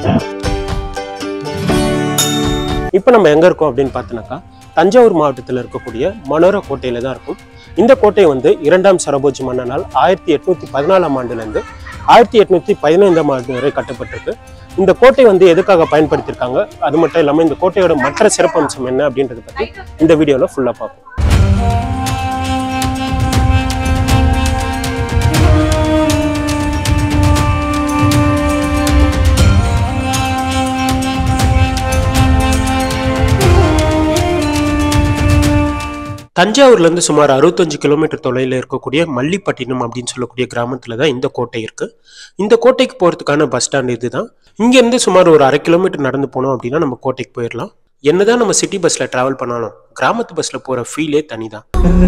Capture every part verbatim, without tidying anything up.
இப்போ நம்ம எங்க இருக்கோம் அப்படின்னு பார்த்தோம்னாக்கா தஞ்சாவூர் மாவட்டத்தில் இருக்கக்கூடிய மனோரா கோட்டையில தான் இருக்கும். இந்த கோட்டை வந்து இரண்டாம் சரபோஜி மன்னனால் ஆயிரத்தி எட்நூத்தி பதினாலாம் ஆண்டுல இருந்து ஆயிரத்தி எட்நூத்தி பதினைந்தாம் ஆண்டு வரை கட்டப்பட்டிருக்கு. இந்த கோட்டை வந்து எதுக்காக பயன்படுத்தியிருக்காங்க, அது மட்டும் இல்லாமல் இந்த கோட்டையோட மற்ற சிறப்பம்சம் என்ன அப்படின்றத பற்றி இந்த வீடியோவில் ஃபுல்லாக பார்ப்போம். தஞ்சாவூர்ல இருந்து சுமார் அறுபத்தஞ்சு கிலோமீட்டர் தொலைவில் இருக்கக்கூடிய மல்லிப்பட்டினம் அப்படின்னு சொல்லக்கூடிய கிராமத்துல தான் இந்த கோட்டை இருக்கு. இந்த கோட்டைக்கு போறதுக்கான பஸ் ஸ்டாண்ட் இதுதான். இங்க இருந்து சுமார் ஒரு அரை கிலோமீட்டர் நடந்து போனோம் அப்படின்னா நம்ம கோட்டைக்கு போயிடலாம். என்னதான் நம்ம சிட்டி பஸ்ல டிராவல் பண்ணாலும் கிராமத்து பஸ்ல போற ஃபீலே தனிதான்.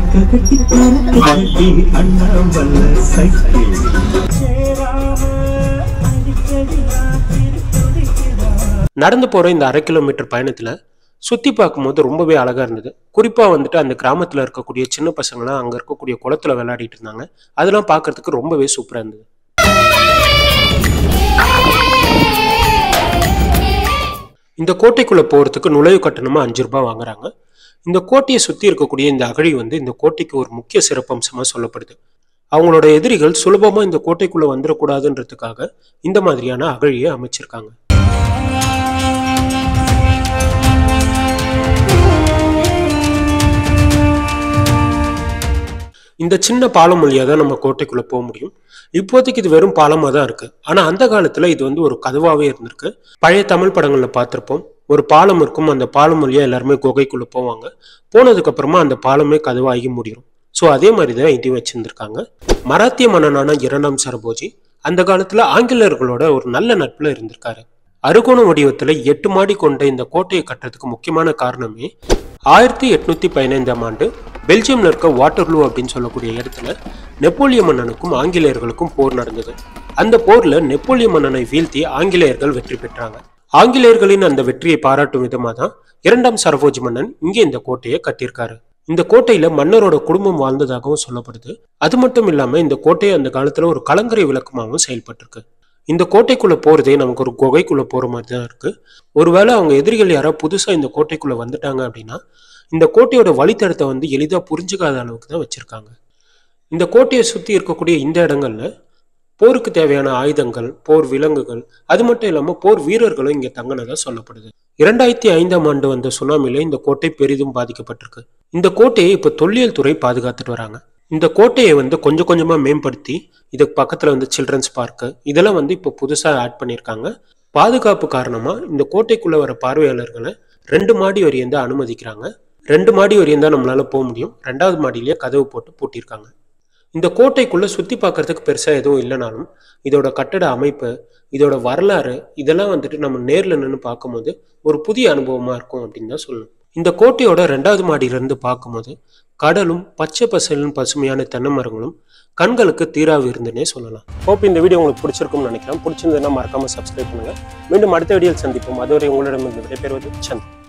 நடந்து போற இந்த அரை கிலோமீட்டர் பயணத்துல சுத்தி பார்க்கும்போது ரொம்பவே அழகா இருந்தது. குறிப்பா வந்துட்டு அந்த கிராமத்துல இருக்கக்கூடிய சின்ன பசங்களாம் அங்க இருக்கக்கூடிய குளத்துல விளையாடிட்டு இருந்தாங்க. அதெல்லாம் பார்க்கறதுக்கு ரொம்பவே சூப்பரா இருந்தது. இந்த கோட்டைக்குள்ள போறதுக்கு நுழைவு கட்டணமா அஞ்சு ரூபாய் வாங்குறாங்க. இந்த கோட்டையை சுத்தி இருக்கக்கூடிய இந்த அகழி வந்து இந்த கோட்டைக்கு ஒரு முக்கிய சிறப்பம்சமா சொல்லப்படுது. அவங்களோட எதிரிகள் சுலபமா இந்த கோட்டைக்குள்ள வந்துடக்கூடாதுன்றதுக்காக இந்த மாதிரியான அகழியை அமைச்சிருக்காங்க. இந்த சின்ன பாலம் வழியா தான் நம்ம கோட்டைக்குள்ள போக முடியும். இப்போதைக்கு இது வெறும் பாலமா தான் இருக்கு. ஆனா அந்த காலத்துல இது வந்து ஒரு கதவாவே இருந்திருக்கு. பழைய தமிழ் படங்கள்ல பார்த்திருப்போம், ஒரு பாலம் இருக்கும், அந்த பாலம் வழியா எல்லாருமே குகைக்குள்ள போவாங்க. போனதுக்கு அப்புறமா அந்த பாலமே கதவாகி முடியும். ஸோ அதே மாதிரிதான் இதையும் வச்சிருந்திருக்காங்க. மராத்திய மன்னனான இரண்டாம் சரபோஜி அந்த காலத்துல ஆங்கிலேயர்களோட ஒரு நல்ல நட்புல இருந்திருக்காரு. அறுகோண வடிவத்துல எட்டு மாடி கொண்ட இந்த கோட்டையை கட்டுறதுக்கு முக்கியமான காரணமே ஆயிரத்தி எட்நூத்தி பதினைந்தாம் ஆண்டு பெல்ஜியம்ல இருக்க வாட்டர்லூ அப்படின்னு சொல்லக்கூடிய இடத்துல நெப்போலியன் மன்னனுக்கும் ஆங்கிலேயர்களுக்கும் போர் நடந்தது. அந்த போர்ல நெப்போலியன் மன்னனை வீழ்த்தி ஆங்கிலேயர்கள் வெற்றி பெற்றாங்க. ஆங்கிலேயர்களின் அந்த வெற்றியை பாராட்டும் விதமா தான் இரண்டாம் சரபோஜி மன்னன் இங்கே இந்த கோட்டையை கட்டியிருக்காரு. இந்த கோட்டையில மன்னரோட குடும்பம் வாழ்ந்ததாகவும் சொல்லப்படுது. அது மட்டும் இல்லாம இந்த கோட்டையை அந்த காலத்துல ஒரு கலங்கரை விளக்கமாகவும் செயல்பட்டிருக்கு. இந்த கோட்டைக்குள்ள போறதே நமக்கு ஒரு குகைக்குள்ள போற மாதிரி தான் இருக்கு. ஒருவேளை அவங்க எதிரிகள் யாராவது புதுசா இந்த கோட்டைக்குள்ள வந்துட்டாங்க அப்படின்னா இந்த கோட்டையோட வழித்தடத்தை வந்து எளிதா புரிஞ்சுக்காத அளவுக்கு தான் வச்சிருக்காங்க. இந்த கோட்டையை சுத்தி இருக்கக்கூடிய இந்த இடங்கள்ல போருக்கு தேவையான ஆயுதங்கள், போர் விலங்குகள், அது மட்டும் இல்லாம போர் வீரர்களும் இங்க தங்கினதா சொல்லப்படுது. இரண்டாயிரத்தி ஐந்தாம் ஆண்டு வந்த சுனாமில இந்த கோட்டை பெரிதும் பாதிக்கப்பட்டிருக்கு. இந்த கோட்டையை இப்ப தொல்லியல் துறை பாதுகாத்துட்டு வராங்க. இந்த கோட்டையை வந்து கொஞ்சம் கொஞ்சமா மேம்படுத்தி இதுக்கு பக்கத்துல வந்து சில்ட்ரன்ஸ் பார்க்கு இதெல்லாம் வந்து இப்போ புதுசா ஆட் பண்ணியிருக்காங்க. பாதுகாப்பு காரணமா இந்த கோட்டைக்குள்ள வர பார்வையாளர்களை ரெண்டு மாடி வரையும் தான் அனுமதிக்கிறாங்க. ரெண்டு மாடி வரையும் தான் நம்மளால போக முடியும். ரெண்டாவது மாடியிலேயே கதவு போட்டு பூட்டியிருக்காங்க. இந்த கோட்டைக்குள்ள சுத்தி பார்க்கறதுக்கு பெருசா எதுவும் இல்லைனாலும் இதோட கட்டட அமைப்பு, இதோட வரலாறு இதெல்லாம் வந்துட்டு நம்ம நேர்ல நின்று பார்க்கும்போது ஒரு புதிய அனுபவமா இருக்கும் அப்படின்னு தான் சொல்லணும். இந்த கோட்டையோட ரெண்டாவது மாடியிலிருந்து பார்க்கும்போது கடலும் பச்சை பசலும் பசுமையான தென்னை மரங்களும் கண்களுக்கு தீராவு இருந்துன்னே சொல்லலாம். ஹோப் இந்த வீடியோ உங்களுக்கு பிடிச்சிருக்கும்னு நினைக்கிறேன். பிடிச்சிருந்ததுன்னா மறக்காம சப்ஸ்கிரைப் பண்ணுங்க. மீண்டும் அடுத்த வீடியோவில் சந்திப்போம். அதுவரை உங்களிடமிருந்து விடைபெறுவது சந்த்.